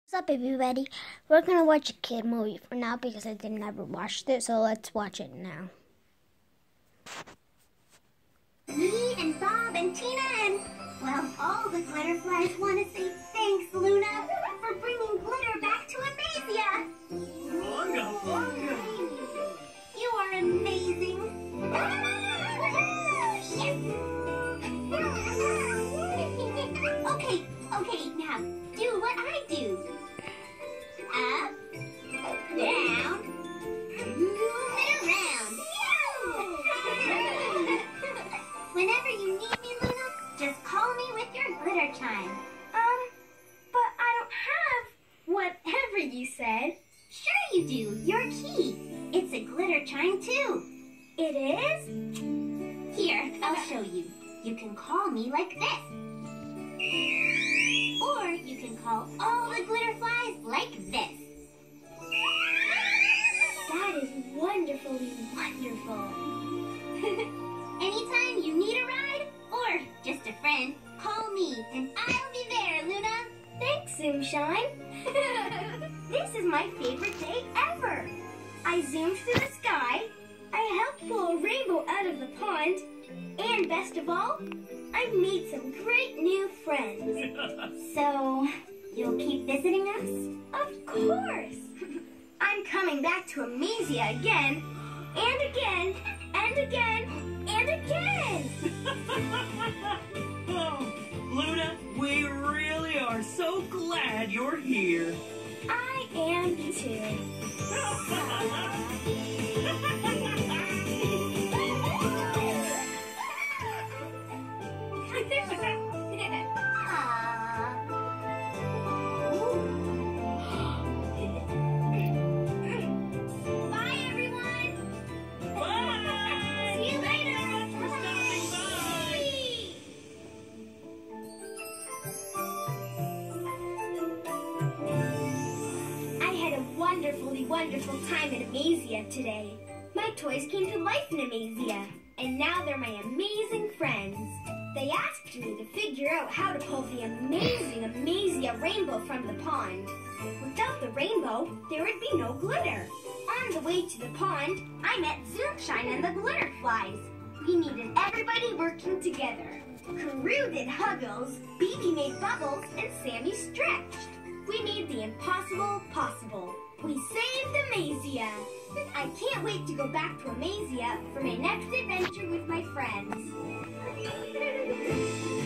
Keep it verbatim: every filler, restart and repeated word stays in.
What's up, everybody? We're gonna watch a kid movie for now because I did never watched it, so let's watch it now. Me and Bob and Tina and, well, all the Glitterflies want to say thanks, Luna, for bringing glitter back to Amazia. Bunga, bunga. You are amazing. Okay, okay, now do what I do. Up, down, move it around. Whenever you need me, Luna, just call me with your glitter chime. Um, but I don't have whatever you said. Sure you do. Your key. It's a glitter chime, too. It is? Here, I'll show you. You can call me like this. Or you can call all the Glitterflies like this. That is wonderfully wonderful. Anytime you need a ride or just a friend, call me and I'll be there, Luna. Thanks, Zoomshine. This is my favorite day ever. I zoomed through the sky, I helped pull a rainbow out of the pond, and best of all, I've made some great new friends. So, you'll keep visiting us? Of course. I'm coming back to Amazia again, and again, and again, and again. Oh, Luna, we really are so glad you're here. I am too. Bye, everyone. Bye! See you later. Thanks for stopping by. I had a wonderfully wonderful time in Amazia today. My toys came to life in Amazia, and now they're my amazing friends. They asked me to figure out how to pull the amazing Amazia rainbow from the pond. Without the rainbow, there would be no glitter. On the way to the pond, I met Zoomshine and the Glitterflies. We needed everybody working together. Karoo did Huggles, B B made Bubbles, and Sammy stretched. We made the impossible possible. We saved Amazia. I can't wait to go back to Amazia for my next adventure with my friends.